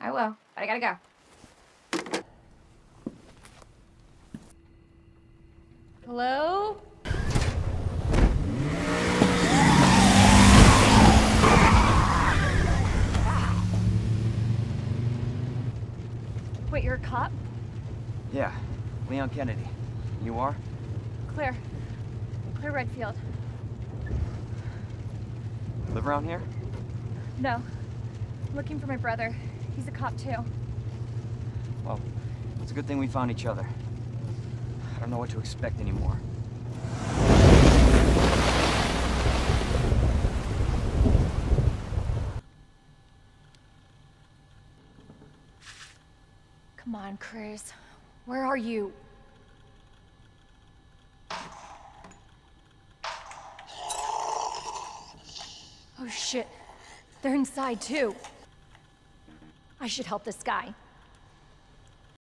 I will, but I gotta go. Hello? Wait, you're a cop? Yeah, Leon Kennedy. You are? Claire. Claire Redfield. Live around here? No. I'm looking for my brother. He's a cop too. Well, it's a good thing we found each other. I don't know what to expect anymore. Come on, Chris. Where are you? Oh shit. They're inside too. I should help this guy.